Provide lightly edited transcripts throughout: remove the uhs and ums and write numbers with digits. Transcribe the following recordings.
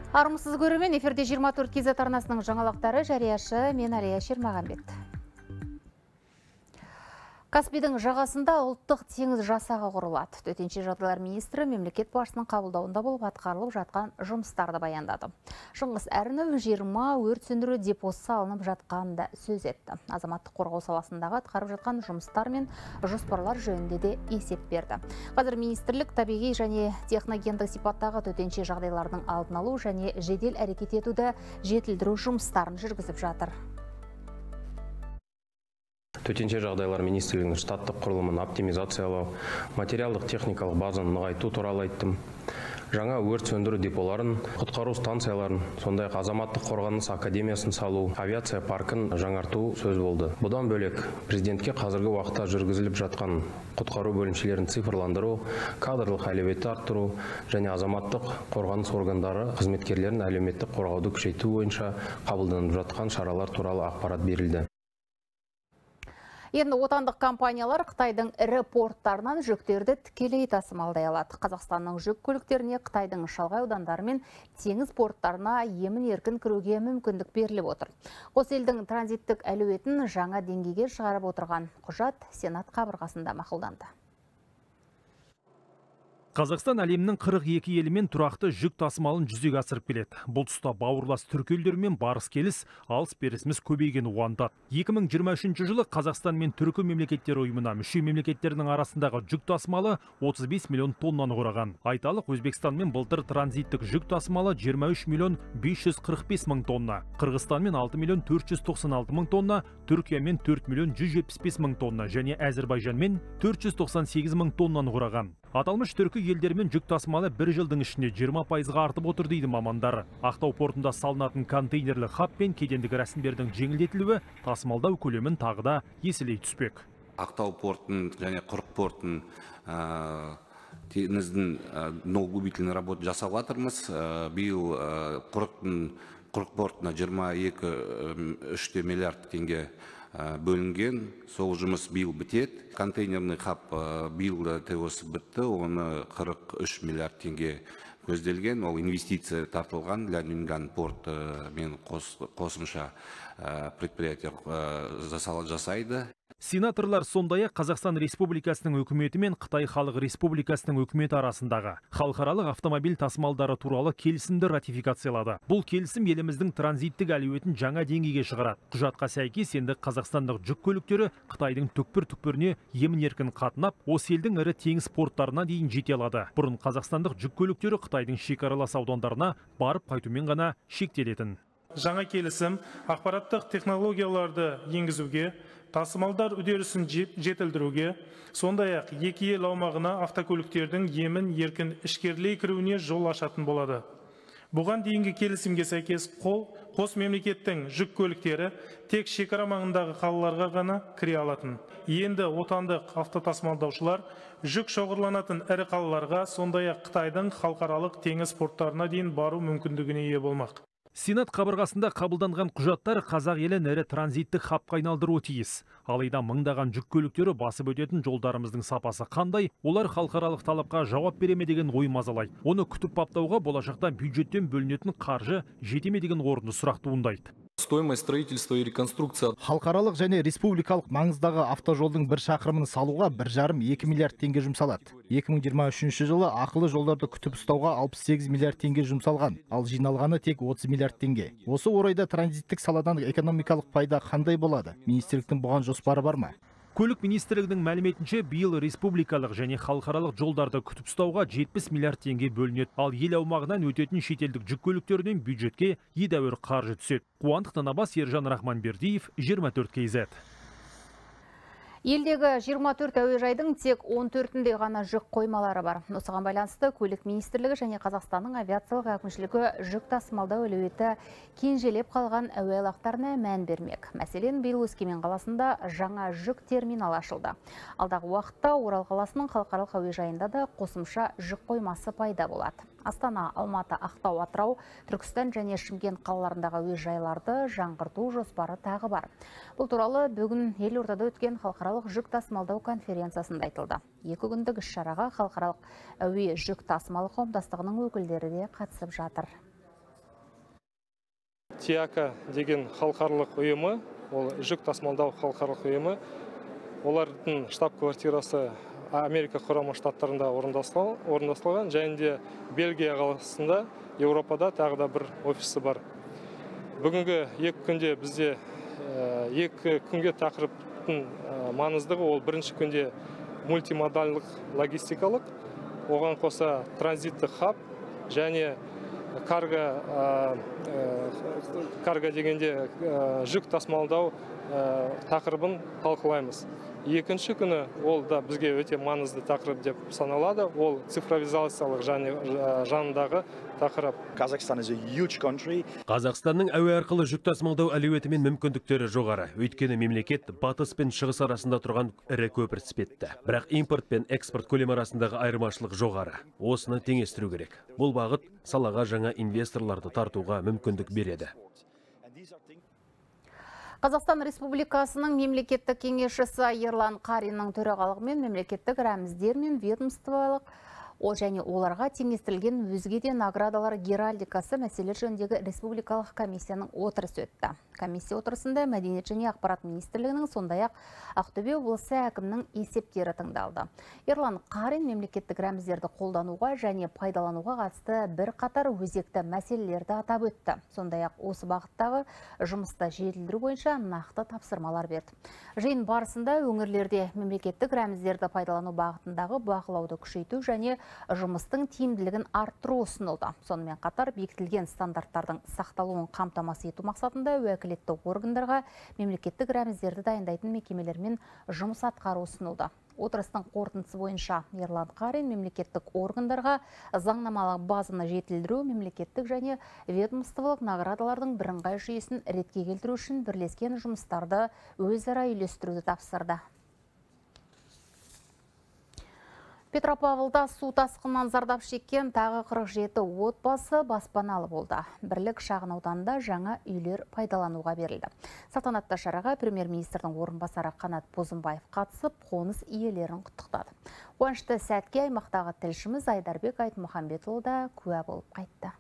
Армысыз көрермен, эфирде 24 KZ арнасының жаңалықтары, жарияшы мен Алия Шермағанбет. Каспийдің жағасында ұлттық теңіз жасағы құрылады. Төтенше жағдайлар министрі мемлекет басшысының қабылдауында болып атқарылып жатқан жұмыстарды баяндады. Шыңғыс Әрінов 20 өрт сөндіру депосы салынып жатқанында сөз етті. Азаматтық қорғау саласындағы атқарып жатқан жұмыстар мен жоспарлар жөнінде де есеп берді. Қазір министрлік табиғи және техногендік сипаттағы төтенше жағдайлардың алдын алу және жедел әрекет етуді жетілдіру жұмыстарын жүргізіп жатыр. Төтенше жағдайлар министрлігінің штаттық құрылымын оптимизациялау, материалдық техникалық базаны нығайту туралы айттым. Жаңа өрт сөндіру деполарын, құтқару станцияларын, сондай-ақ азаматтық қорғаныс академиясын салу, авиация паркін жаңарту сөз болды. Бұдан бөлек президентке қазіргі уақытта жүргізіліп жатқан құтқару бөлімшелерін цифрландыру, кадрлық әлеуетті арттыру және азаматтық қорғаныс органдары қызметкерлерін әлеуметтік қорғауды күшейту бойынша қабылданып жатқан шаралар туралы ақпарат берілді. Енді отандық компаниялар Қытайдың ірі порттарынан жүктерді тікелей тасымалдай алады. Қазақстанның жүк көліктеріне Қытайдың шалғай аудандары мен теңіз порттарына емін-еркін кіруге мүмкіндік беріліп отыр. Қос елдің транзиттік әлеуетін жаңа деңгейге шығарып отырған құжат Сенат қабырғасында мақұлданды. Қазақстан әлемнің 42 елімен тұрақты жүк тасымалын жүзеге асырып келеді. Бұл тұста бауырлас түркі елдерімен барыс келіс, алыс берісіміз көбейген уандат. 2023 жылы Қазақстан мен түркі мемлекеттер ұйымына мүше мемлекеттерінің арасындағы жүк тасымалы 35 миллион тоннаны құраған. Айталық, Өзбекстанмен былтыр транзиттік жүк тасымалы 23 миллион 545 мың тонна, Қырғызстанмен 6 миллион 496 мың тонна, Түркиямен 4 миллион 175 мың тонна және Әзербайжанмен 498 мың тоннаны құраған. Аталмыш түркі елдерімен жүк тасымалы бір жылдың ішінде 20%-ға артып отыр дейді мамандар. Ақтау портында салынатын контейнерлі хаб пен кедендік рәсімдердің жеңілдетілуі тасымалдау көлемін тағы да еселей түспек. Ақтау портын және Құрық портын теңіздің губительный работа жасап жатырмыз. Биыл Құрық портына 22,3 миллиард теңге бөлінген, сол жұмыс биыл бітеді. Контейнерный хаб биыл ТОсы бітті, оны 43 миллиард теңге көзделген. Ол инвестиция тартылған, Ляньюнган порт мен қосымша предприятие жасайды. Сенаторлар сондай-ақ Қазақстан Республикасының үкіметі мен Қытай Халық Республикасының үкіметі арасындағы халықаралық автомобиль тасымалдары туралы келісімді ратификациялады. Бұл келісім еліміздің транзиттік әлеуетін жаңа деңгейге шығарады. Құжатқа сәйкес енді қазақстандық жүк көліктері Қытайдың түкпір-түкпіріне емін-еркін қатынап, осы елдің ірі теңіз порттарына дейін жете алады. Бұрын қазақстандық жүк көліктері Қытайдың шекаралас аудандарына барып қайтумен ғана шектелетін. Жаңа келісім ақпараттық технологияларды енгізуге, тасымалдар үдерісін жетілдіруге, сондай-ақ екі ел аумағына автокөліктердің емін-еркін ішкерлей кіруіне жол ашатын болады. Бұған дейінгі келісімге сәйкес қос мемлекеттің жүк көліктері тек шекара маңындағы қалаларға ғана кіре алатын. Енді отандық автотасымалдаушылар жүк шоғырланатын ірі қалаларға, сондай-ақ Қытайдың халықаралық теңіз порттарына дейін бару мүмкіндігіне ие болмақ. Сенат қабырғасында қабылданған құжаттар қазақ елін ірі транзиттік хабқа айналдыруы тиіс. Алайда мыңдаған жүк көліктері басып өтетін жолдарымыздың сапасы қандай, олар халықаралық талапқа жауап бере ме деген ой мазалайды. Оны күтіп баптауға болашақта бюджеттен бөлінетін қаржы жете ме деген орынды сұрақ туындайды. Стоимость строительства и реконструкция. Халықаралық және республикалық маңыздағы автожолдың бір шақырымын салуға 1,5-2 миллиард теңге жұмсалады. 2023 жылы ақылы жолдарды күтіп ұстауға 68 миллиард теңге жұмсалған, ал жиналғаны тек 30 миллиард теңге. Осы орайда транзиттік саладан экономикалық пайда қандай болады? Министрліктің бұған жоспары бар ма? Көлік министрлігінің мәліметінше биыл республикалық және халықаралық жолдарды күтіп ұстауға 70 миллиард теңге бөлінеді. Ал ел аумағынан өтетін шетелдік жүк көліктерінен бюджетке едәуір қаржы түседі. Қуандық Танабас, Ержан Рахманбердиев, 24 KZ. Елдегі 24 әуежайдың тек 14-інде ғана жүк қоймалары бар. Осыған байланысты көлік министрлігі және Қазақстанның авиациялық әкімшілігі жүк тасымалдау әлеуеті кенжелеп қалған әуе айлақтарына мән бермек. Мәселен, биыл Өскемен қаласында жаңа жүк терминалы ашылды. Алдағы уақытта Орал қаласының халықаралық әуежайында да қосымша жүк қоймасы пайда болады. Астана, Алматы, Ақтау, Атырау, Түркістан және Шымкент қалаларындағы әуежайларды жаңғырту жоспары тағы бар. Бұл туралы бүгін елордада өткен халықаралық жүк тасымалдау конференциясында айтылды. 2 күндік іс-шараға халықаралық әуе жүк тасымалы қауымдастығының өкілдері де қатысып жатыр. ТИАКа деген халықаралық ұйымы, ол жүк тасымалдау халықаралық ұйымы. Олардың штаб-квартирасы Америка құрама штаттарында орналастырылған, және де Бельгия қаласында, Еуропада тағы да бір офисі бар. Бүгінгі 2 күнде бізде 2 күнге тақырыптың маңыздығы, ол бірінші күнде мультимодальдық логистикалық, оған қоса транзиттік хаб және карго дегенде жүк тасымалдау тақырыбын талқылаймыз. Екінші күні ол да бізге өте маңызды тақырып деп саналады. Ол цифровизациялық жанындағы тақырып. Қазақстанның әуе арқылы жүк тасымалдау әлеуеті мен мүмкіндіктері жоғары. Өйткені мемлекет батыс пен шығыс арасында тұрған ірі көпір іспетті. Бірақ импорт пен экспорт көлемі арасындағы айырмашылық жоғары. Осыны теңестіру керек. Бұл бағыт салаға жаңа инвесторларды тартуға мүмкіндік береді. Қазақстан Республикасының мемлекеттік кеңесшісі Ерлан Қариннің төрағалығымен мемлекеттік рәміздер мен ведомстволық және оларға теңестірілген өзге де наградалар геральдикасы мәселелер жөніндегі республикалық комиссияның отырысы өтті. Комиссия отырысында Мәдениет және ақпарат министрлігінің, сондай-ақ Ақтөбе облысы әкімінің есептері тыңдалды. Ерлан Қарин мемлекеттік рәміздерді қолдануға және пайдалануға қатысты бірқатар өзекті мәселелерді атап өтті. Сондай-ақ осы бағыттағы жұмысты жетілдіру бойынша нақты тапсырмалар берді. Жиын барысында өңірлерде мемлекеттік рәміздерді пайдалану бағытындағы бақылауды күшейту және жұмыстың тиімділігін арттыру ұсынылды. Сонымен қатар бекітілген стандарттардың сақталуын қамтамасыз ету мақсатында уәкілетті органдарға мемлекеттік рәміздерді дайындайтын мекемелермен жұмыс атқару ұсынылды. Отырыстың қорытындысы бойынша Ерлан Қарин мемлекеттік органдарға заңнамалық базаны жетілдіру, мемлекеттік және ведомстволық наградалардың бірыңғай жүйесін ретке келтіру үшін бірлескен жұмыстарды өзара үйлестіруді тапсырды. Петропавлда су тасқынынан зардап шеккен тағы 47 отбасы баспаналы болды. Бірлік шағын ауданында жаңа үйлер пайдалануға берілді. Салтанатты шараға премьер-министрдің орынбасары Қанат Бозымбаев қатысып, қоныс иелерін құттықтады. Қуанышты сәтке аймақтағы тілшіміз Айдарбек Айтмұхамбетұлы да куә болып қайтты.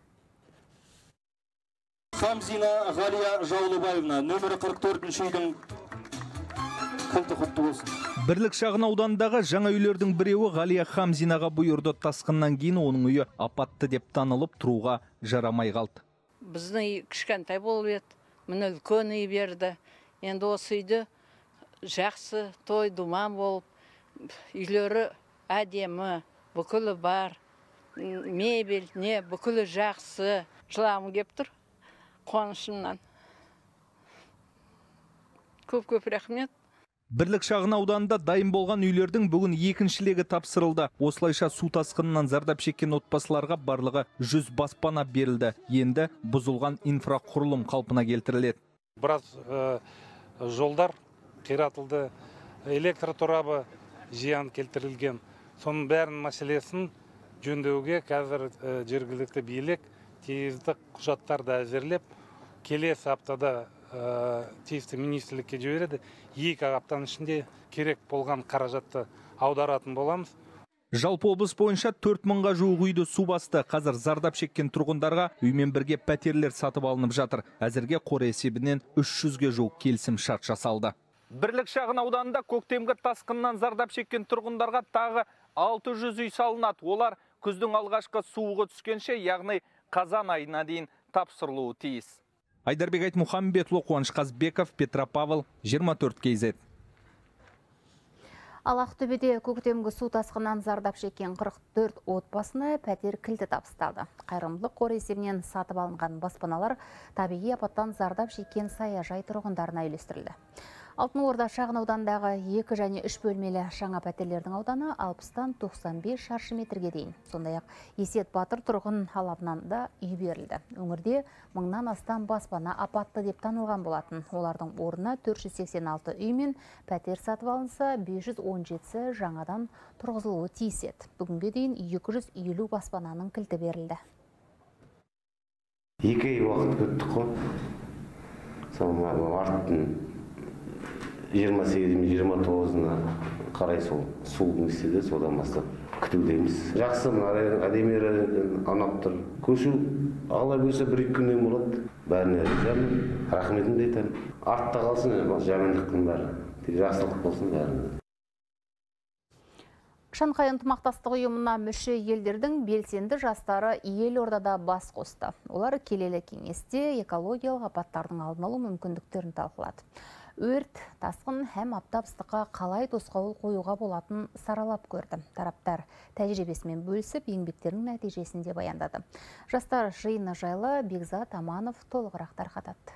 Хамзина Ғалия Жаулыбаевна, нөмірі 44-ші үйдің кілті құтты болсын. Бірлік шағын аудандағы жаңа үйлердің біреуі Ғалия Хамзинаға бұйырды. Тасқыннан кейін оның үйі апатты деп танылып тұруға жарамай қалды. Біздің үй кішкентай болып еді, міне үлкен үй берді. Енді осы үйді жақсы той думан болып, үйлері әдемі, бүкілі бар, мебель, бүкілі жақсы. Жылағым кеп тұр қуанышымнан. Көп рахмет. Бірлік шағын ауданында дайын болған үйлердің бүгін екіншілегі тапсырылды. Осылайша су тасқынынан зардап шеккен отбасыларға барлығы 100 баспана берілді. Енді бұзылған инфрақұрылым қалпына келтіріледі. Біраз жолдар қиратылды, электр торабы зиян келтірілген. Соның бәрін мәселесін жөндеуге қазір жергілікті билік тиісті құжаттарды әзірлеп, келесі аптада тиісті министрлікке жібереді. 2 аптаның ішінде керек болған қаражатты аударатын боламыз. Жалпы облыс бойынша 4000-ға жуық үйді су басты. Қазір зардап шеккен тұрғындарға үймен бірге пәтерлер сатып алынып жатыр. Әзірге қор есебінен 300-ге жуық келісім шарт жасалды. Бірлік шағын ауданында көктемгі тасқыннан зардап шеккен тұрғындарға тағы 600 үй салынады. Олар күздің алғашқы суығы түскенше, яғни қазан айына дейін тапсырылуы тиіс. Айдарбек Айтмұхамбетұлы, Қуаныш Қазбеков, Петропавл, 24 KZ. Ал Ақтөбеде көктемгі су тасқынынан зардап шеккен 44 отбасына пәтер кілті табысталды. Қайырымдылық қоры есебінен сатып алынған баспаналар табиғи апаттан зардап шеккен саяжай тұрғындарына үйлестірілді. Алтын Орда шағын аудандағы 2 және 3 бөлмелі жаңа пәтерлердің ауданы 60-тан 95 шаршы метрге дейін. Сондай-ақ Есет Батыр тұрғын алабынан да үй берілді. Өңірде 1000-нан астам баспана апатты деп танылған болатын. Олардың орнына 486 үй мен пәтер сатып алынса, 517-сі жаңадан тұрғызылуы тиіс еді. Бүгінге дейін 250 баспананың кілті берілді. 2 ай уақыт өтті қой. Марттың 28-29-ына қарай сол нестеді, содан бастап күтудеміз. Жақсы, әдемі анап тұр. Көшу алла берсе 1-2 күннен болады. Бәріне ризамын, рахметімді айтамын. Артта қалсын, жамандықтың бәрі. Жақсылық болсын бәріне. Шанхай ынтымақтастық ұйымына мүше елдердің белсенді жастары Елордада бас қосты. Олар келелі кеңесте экологиялық апаттардың алдын алу мүмкіндіктерін талқылады. Өрт, тасқын һәм аптап ыстыққа қалай тосқауыл қоюға болатын саралап көрді. Тараптар тәжірибесімен бөлісіп, еңбектерінің нәтижесін де баяндады. Жастар жиыны жайлы Бекзат Аманов толығырақ тарқатады.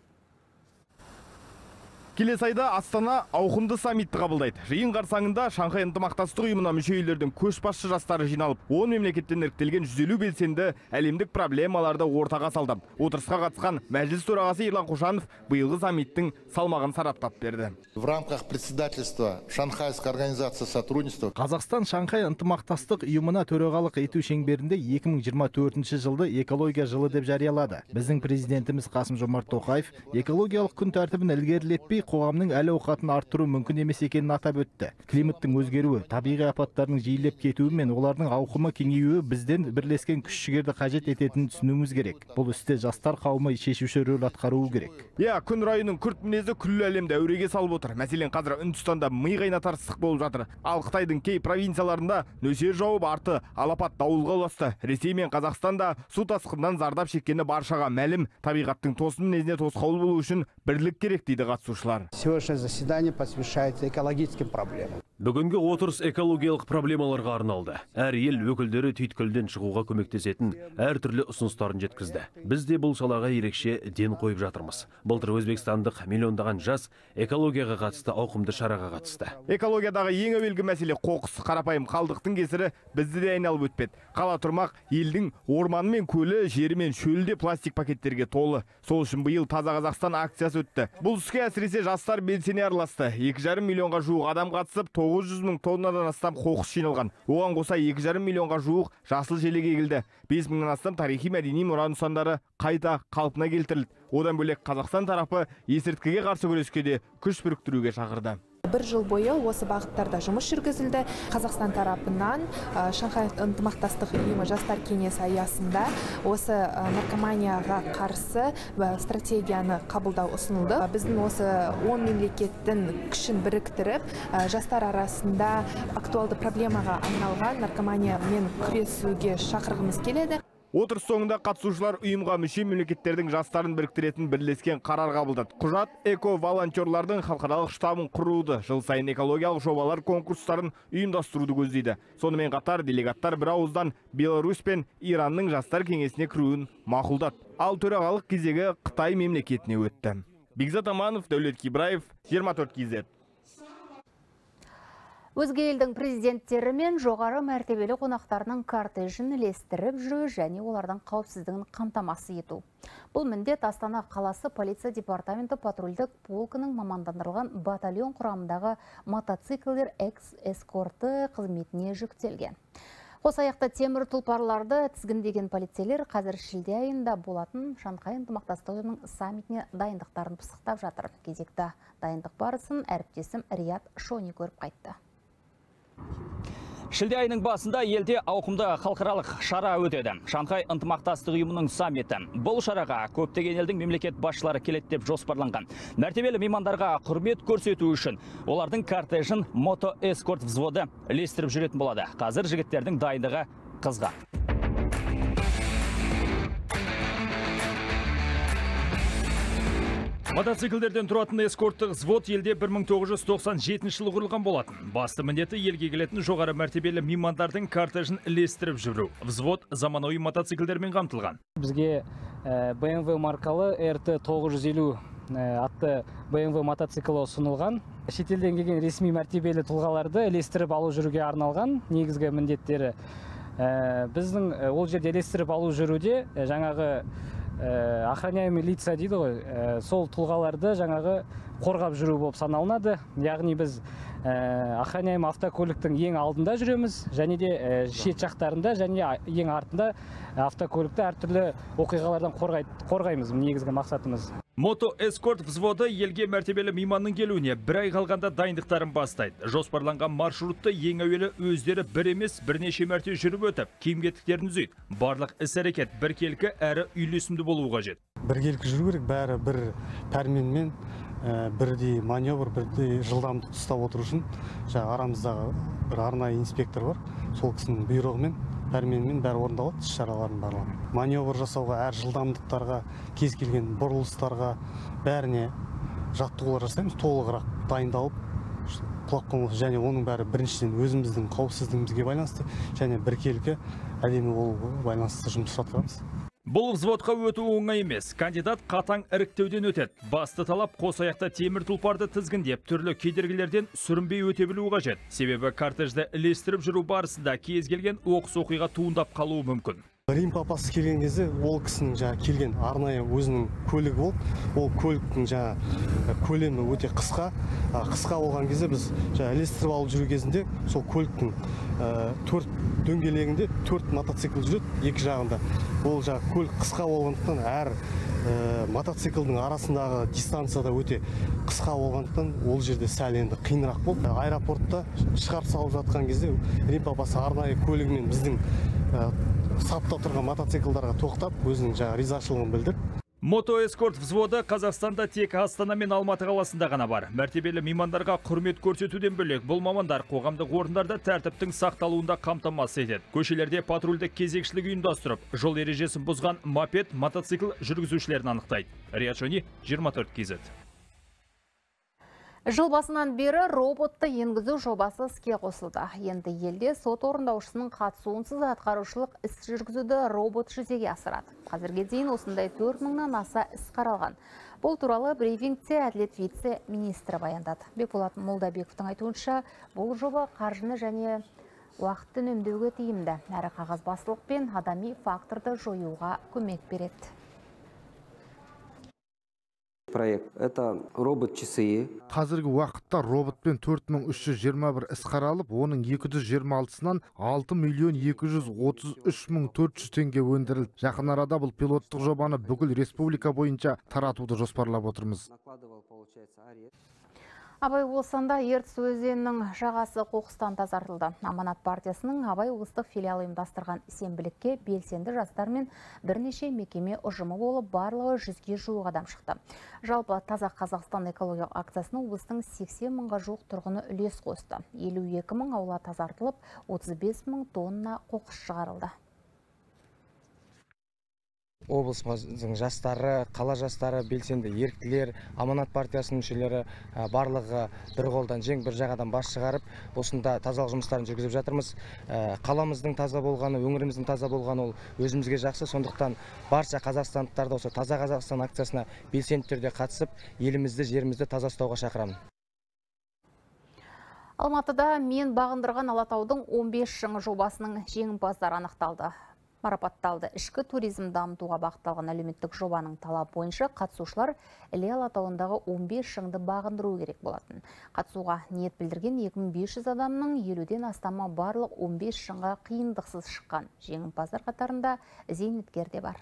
Келесі айда Астана ауқымды саммитті қабылдайды. Жиын қарсаңында Шанхай ынтымақтастық ұйымына мүше елдердің көшбасшы жастары жиналып, 10 мемлекеттен іріктелген 150 белсенді әлемдік проблемаларды ортаға салды. Отырысқа қатысқан мәжіліс төрағасы Ерлан Қошанов биылғы саммиттің салмағын сараптап берді. В рамках председательства Шанхайской организации сотрудничества Қазақстан Шанхай ынтымақтастық ұйымына төрағалық ету шеңберінде 2024 жылды экология жылы деп жариялады. Біздің президентіміз Қасым-Жомарт Тоқаев экологиялық күн тәртібін ілгерілетпей қоғамның әл ауқатын арттыру мүмкін емес екенін атап өтті. Климаттың өзгеруі, табиғи апаттардың жиілеп кетуі мен олардың ауқымы кеңеюі бізден бірлескен күш-жігерді қажет ететінін түсінуіміз керек. Бұл істе жастар қауымы шешуші рөл атқаруы керек. Күн райының күрт мінезі күллі әлемді әуреге салып отыр. Мәселен, қазір Үндістанда ми қайнатар ыстық болып жатыр. Ал Қытайдың кей провинцияларында нөсер жауып, арты алапат дауылға ұласты. Ресей мен Қазақстанда су тасқынынан зардап шеккені баршаға мәлім. Табиғаттың тосын мінезіне тосқауыл болу үшін бірлік керек дейді қатысушылар. Сегодняшнее заседание посвящается экологическим проблемам. Бүгінгі отырыс экологиялық проблемаларға арналды. Әр ел өкілдері түйткілден шығуға көмектесетін әртүрлі ұсыныстарын жеткізді. Біз де бұл салаға ерекше ден қойып жатырмыз. Былтыр өзбекстандық миллиондаған жас экологияға қатысты ауқымды шараға қатысты. Экологиядағы ең әуелгі мәселе қоқыс, қарапайым қалдықтың кесірі бізді де айналып өтпеді. Қала тұрмақ елдің орманы мен көлі, жері мен шөлде пластик пакеттерге толы. Сол үшін биыл Таза Қазақстан акциясы өтті. Бұл іске әсіресе жастар белсене араласты. 2,5 миллионға жуық адам қатысып, 900 мың тоннадан астам қоқыс жиналған. Оған қоса 2,5 миллионға жуық жасыл желек егілді. 5 мыңнан астам тарихи мәдени мұра нысандары қайта қалпына келтірілді. Одан бөлек Қазақстан тарапы есірткіге қарсы күреске де күш біріктіруге шақырды. Бір жыл бойы осы бағыттарда жұмыс жүргізілді. Қазақстан тарапынан Шанхай ынтымақтастық ұйымы жастар кеңесі аясында осы наркоманияға қарсы стратегияны қабылдау ұсынылды. Біздің осы 10 мемлекеттің күшін біріктіріп, жастар арасында актуалды проблемаға айналған наркоманиямен күресуге шақырғымыз келеді. Отырыс соңында қатысушылар ұйымға мүше мемлекеттердің жастарын біріктіретін бірлескен қарар қабылдады. Құжат эко-волонтерлардың халықаралық штабын құруды, жыл сайын экологиялық жобалар конкурстарын ұйымдастыруды көздейді. Сонымен қатар делегаттар бір ауыздан Беларусь пен Иранның жастар кеңесіне кіруін мақұлдады. Ал төрағалық кезегі Қытай мемлекетіне өтті. Бекзат Аманов, Дәулет Кибраев, 24 KZ. Өзге елдің президенттері мен жоғары мәртебелі қонақтарының кортежін ілестіріп жүру және олардың қауіпсіздігін қамтамасыз ету. Бұл міндет Астана қаласы полиция департаменті патрульдік полкының мамандандырылған батальон құрамындағы мотоциклдер эскорты қызметіне жүктелген. Қос аяқты темір тұлпарларды тізгіндеген полицейлер қазір шілде айында болатын Шанхай ынтымақтастық ұйымының саммитіне дайындықтарын пысықтап жатыр. Кезекті дайындық барысын әріптесім Рият Шони көріп қайтты. Шілде айының басында елде ауқымды халықаралық шара өтеді. Шанхай ынтымақтастық ұйымының саммиті. Бұл шараға көптеген елдің мемлекет басшылары келеді деп жоспарланған. Мәртебелі меймандарға құрмет көрсету үшін олардың кортежін мотоэскорт взводы ілестіріп жүретін болады. Қазір жігіттердің дайындығы қызған. Мотоциклдерден тұратын эскорттық взвод елде 1997 жылы құрылған болатын. Басты міндеті елге келетін жоғары мәртебелі меймандардың кортежін ілестіріп жүру. Взвод заманауи мотоциклдермен қамтылған. Бізге BMW маркалы RT 950 атты BMW мотоциклі ұсынылған. Шетелден келген ресми мәртебелі тұлғаларды ілестіріп алу жүруге арналған негізгі міндеттері. Біздің ол жерде ілестіріп алу жүруде жаңағы охраняемый лица дейді ғой, сол тұлғаларды жаңағы қорғап жүру болып саналынады. Яғни біз охраняемый автокөліктің ең алдында жүреміз, және де шет жақтарында, және ең артында автокөлікті әртүрлі оқиғалардан қорғаймыз. Негізгі мақсатымыз. Мото эскорт взводы елге мәртебелі мейманның келуіне бір ай қалғанда дайындықтарын бастайды. Жоспарланған маршрутты ең әуелі өздері бір емес бірнеше мәрте жүріп өтіп, киім-кетіктерін түзейді. Барлық іс-әрекет біркелкі әрі үйлесімді болуы қажет. Біркелкі жүру керек, бәрі бір пәрменмен бірдей маневр, бірдей жылдамдықты ұстап отыру үшін арамыздағы бір арнайы инспектор бар. Сол кісінің бұйрығымен пәрменмен бәрі орындалады, іс-шаралардың барлығы. Маневр жасауға, әр жылдамдықтарға, кез келген бұрылыстарға бәріне жаттығулар жасаймыз, толығырақ дайындалып, құлап қалмау және оның бәрі біріншіден өзіміздің қауіпсіздігімізге байланысты және біркелкі әдемі болуға байланысты жұмыс атқарамыз. Бұл взводқа өту оңай емес. Кандидат қатаң іріктеуден өтеді. Басты талап қос аяқта темір тұлпарды тізгіндеп, түрлі кедергілерден сүрінбей өте білуі қажет. Себебі кортежді ілестіріп жүру барысында кез келген оқыс оқиға туындап қалуы мүмкін. Рим папасы келген кезде ол кісінің келген арнайы өзінің көлігі болып, ол көліктің көлемі өте қысқа болған кезде біз ілестіріп алып жүру кезінде сол көліктің 4 дөңгелегінде 4 мотоцикл жүреді, екі жағында. Ол көлік қысқа болғандықтан әр мотоциклдің арасындағы дистанцияда өте қысқа болғандықтан ол жерде сәл енді қиынырақ болды. Аэропортта шығарып салып жатқан кезде Рим папасы арнайы көлігімен біздің сапта тұрған мотоциклдарға тоқтап, өзінің ризашылығын білдіріп. Мото эскорт взводы Қазақстанда тек Астана мен Алматы қаласында ғана бар. Мәртебелі меймандарға құрмет көрсетуден бөлек, бұл мамандар қоғамдық орындарда тәртіптің сақталуында қамтамасыз етеді. Көшелерде патрульдік кезекшілік ұйымдастырып, жол ережесін бұзған мопед, мотоцикл жүргізушілерін анықтайды. Риат Шони, 24 KZ. Жыл басынан бері роботты енгізу жобасы іске қосылды. Енді елде сот орындаушысының қатысуынсыз атқарушылық іс жүргізуді робот жүзеге асырады. Қазірге дейін осындай 4000-нан аса іс қаралған. Бұл туралы брифингте әділет вице-министрі баяндады. Бекболат Молдабековтың айтуынша, бұл жоба қаржыны және уақытты үнемдеуге тиімді, әрі қағазбастылық пен адами факторды жоюға көмек береді. Проект. Это робот-часы. Қазіргі уақытта роботпен 4321 іс қаралып, оның 226-сынан 6.233.400 теңге өндірілді. Жақын арада бұл пилоттық жобаны бүкіл республика бойынша таратуды жоспарлап отырмыз. Абай облысында Ертіс өзенінің жағасы қоқыстан тазартылды. Аманат партиясының Абай облыстық филиалы ұйымдастырған сенбілікке белсенді жастар мен бірнеше мекеме ұжымы болып барлығы 100-ге жуық адам шықты. Жалпы Таза Қазақстан экология акциясының облыстың 80 мыңға жуық тұрғыны үлес қосты. 52 мың аула тазартылып, 35 мың тонна қоқыс шығарылды. Облысымыздың жастары, қала жастары, белсенді еріктілер, Аманат партиясының мүшелері барлығы бір қолдан жең бір жағадан бас шығарып, осында тазалық жұмыстарын жүргізіп жатырмыз. Қаламыздың таза болғаны, өңіріміздің таза болғаны ол өзімізге жақсы, сондықтан барша қазақстандықтарды осы Таза Қазақстан акциясына белсенді түрде қатысып, елімізді, жерімізді таза ұстауға шақырамын. Алматыда мен бағындырған Алатаудың 15 шыңы жобасының жеңімпаздары анықталды. Марапатталды. Ішкі туризм дамытуға бағытталған әлеуметтік жобаның талап бойынша қатысушылар Іле Алатауындағы 15 шыңды бағындыру керек болатын. Қатысуға ниет білдірген 2500 адамның 50-ден астамы барлық 15 шыңға қиындықсыз шыққан. Жеңімпаздар қатарында зейнеткер де бар.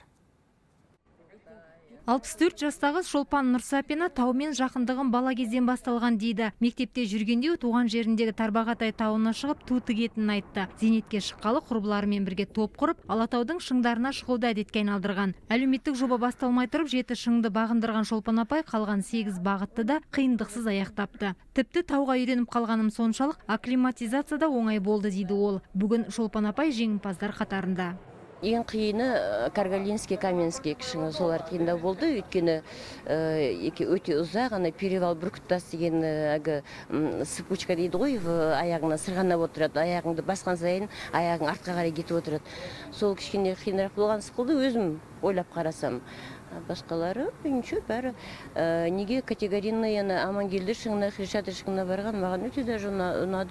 64 жастағы Шолпан Нұрсапина таумен жақындығын бала кезден басталған дейді. Мектепте жүргенде туған жеріндегі Тарбағатай тауына шығып ту тігетінін айтты. Зейнетке шыққалы құрбыларымен бірге топ құрып, Алатаудың шыңдарына шығуды әдетке айналдырған. Әлеуметтік жоба басталмай тұрып 7 шыңды бағындырған Шолпан апай қалған 8 бағытты да қиындықсыз аяқтапты. Тіпті тауға үйреніп қалғаным соншалық акклиматизацияда оңай болды дейді ол. Бүгін Шолпан апай жеңімпаздар қатарында. Ең қиыны Каргалинский, Каменский шыңы солар қиында болды, өйткені өте ұзақ, перевал Бүркіттас деген сыпучка дейді ғой, аяғына сырғанап отырады, аяғыңды басқан сайын аяғың артқа қарай кетіп отырады. Сол кішкене қиынырақ болған сықылды өзім ойлап қарасам. Басқалары, ничего, бәрі неге категорийный Амангелді шыңына, Хрещаты шыңына барған, маған өте даже ұнады.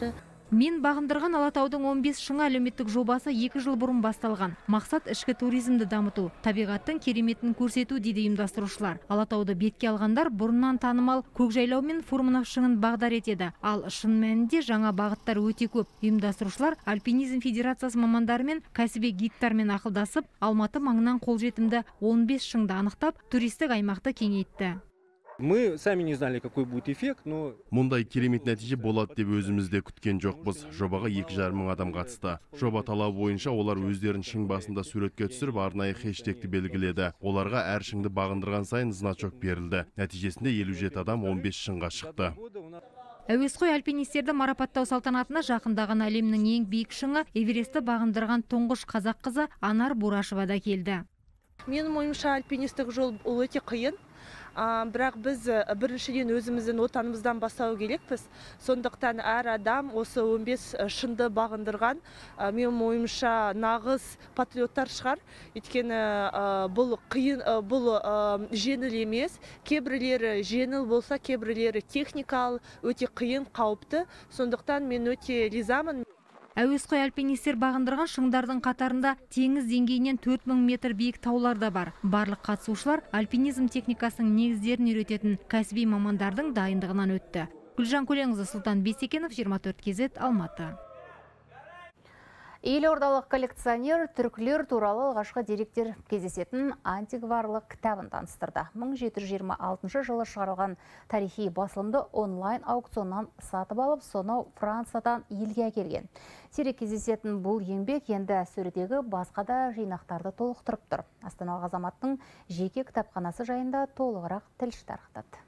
Мен бағындырған Алатаудың 15 шыңы әлеуметтік жобасы 2 жыл бұрын басталған. Мақсат ішкі туризмді дамыту, табиғаттың кереметін көрсету дейді ұйымдастырушылар. Алатауды бетке алғандар бұрыннан танымал Көкжайлау мен Фурманов шыңын бағдар етеді. Ал шын мәнінде жаңа бағыттар өте көп. Ұйымдастырушылар Альпинизм Федерациясы мамандарымен, кәсіби гидтармен ақылдасып, Алматы маңынан қолжетімді 15 шыңды анықтап, туристік аймақты кеңейтті. Мы сами не знали, какой будет эффект, но... Мұндай керемет нәтиже болады деп өзімізде күткен жоқпыз. Жобаға 2,5 мың адам қатысты. Жоба талабы бойынша олар өздерін шың басында суретке түсіріп, арнайы хэштегті белгіледі. Оларға әр шыңды бағындырған сайын значок берілді. Нәтижесінде 57 адам 15 шыңға шықты. Әуесқой альпинистерді марапаттау салтанатына жақындаған әлемнің ең биік шыңы Эверестті бағындырған тұңғыш қазақ қызы Анар Бурашева да келді. Менің ойымша альпинистік жол ол өте қиын. Бірақ біз біріншіден өзіміздің отанымыздан бастау керекпіз. Сондықтан әр адам осы 15 шыңды бағындырған. Менің ойымша нағыз патриоттар шығар. Өйткені бұл қиын, бұл жеңіл емес. Кейбіреулері жеңіл болса, кейбіреулері техникалық, өте қиын, қауіпті. Сондықтан мен өте ризамын. Әуесқой альпинистер бағындырған шыңдардың қатарында теңіз деңгейінен 4000 метр биік таулар да бар. Барлық қатысушылар альпинизм техникасының негіздерін үйрететін кәсіби мамандардың дайындығынан өтті. Гүлжан Көленқызы, Сұлтан Бейсекенов, 24 KZ, Алматы. Елордалық коллекционер түркілер туралы алғашқы деректер кездесетін антикварлық кітабын таныстырды. 1726 жылы шығарылған тарихи басылымды онлайн аукционнан сатып алып, сонау Франциядан елге әкелген. Сирек кездесетін бұл еңбек енді сөредегі басқа да жинақтарды толықтырып тұр. Астаналық азаматтың жеке кітапханасы жайында толығырақ тілші тарқатады.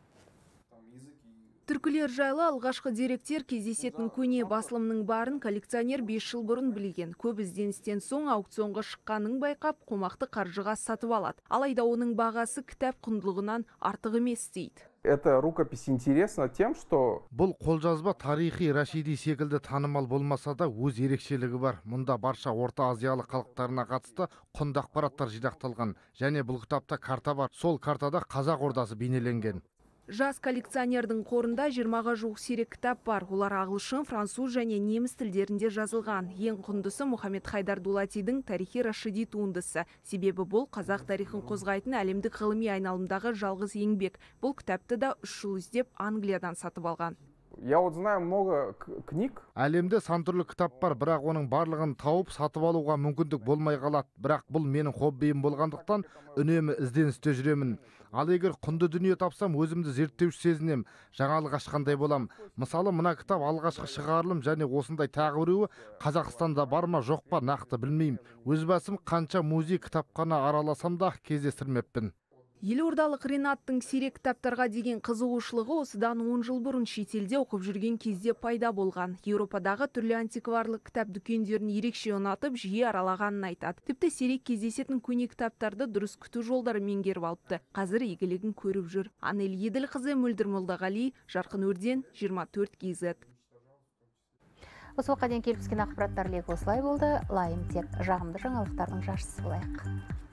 Түркілер жайлы алғашқы деректер кездесетін көне басылымның барын коллекционер 5 жыл бұрын білген. Көп ізденістен соң аукционға шыққанын байқап, қомақты қаржыға сатып алады. Алайда оның бағасы кітап құндылығынан артық емес дейді. Эта рукопись интересна тем, что... Бұл қолжазба тарихи Рашиди секілді танымал болмаса да өз ерекшелігі бар. Мұнда барша Орта Азиялық халықтарына қатысты құнды ақпараттар жинақталған. Және бұл кітапта карта бар. Сол картада Қазақ ордасы бейнеленген. Жас коллекционердің қорында 20-ға жуық сирек кітап бар. Олар ағылшын, француз және неміс тілдерінде жазылған. Ең құндысы Мұхаммед Хайдар Дулатидің тарихи Рашиди туындысы. Себебі бұл қазақ тарихын қозғайтын әлемдік ғылыми айналымдағы жалғыз еңбек. Бұл кітапты да 3 жыл іздеп Англиядан сатып алған. Я вот знаю много книг. Әлемде сан түрлі кітап бар, бірақ оның барлығын тауып сатып алуға мүмкіндік болмай қалады. Бірақ бұл менің хоббиім болғандықтан үнемі ізденісте жүремін. Ал егер құнды дүние тапсам, өзімді зерттеуші сезінем, жаңалық ашқандай болам. Мысалы, мына кітап алғашқы шығарылым және осындай тағы біреуі Қазақстанда бар ма, жоқ па, нақты білмеймін. Өз басым қанша музей кітапхана араласам да кездестірмеппін. Елордалық Ренаттың сирек кітаптарға деген қызығушылығы осыдан 10 жыл бұрын шетелде оқып жүрген кезде пайда болған. Еуропадағы түрлі антикварлық кітап дүкендерін ерекше ұнатып, жиі аралағанын айтады. Тіпті сирек кездесетін көне кітаптарды дұрыс күту жолдары меңгеріп алыпты. Қазір игілігін көріп жүр. Анель Еділқызы, Мөлдір Молдағали, Жарқын Өрден, 24 KZ. Осы уақытқа дейін келіп түскен ақпараттар легі осылай болды. Лайым тек жағымды жаңалықтардың жаршысы болайық.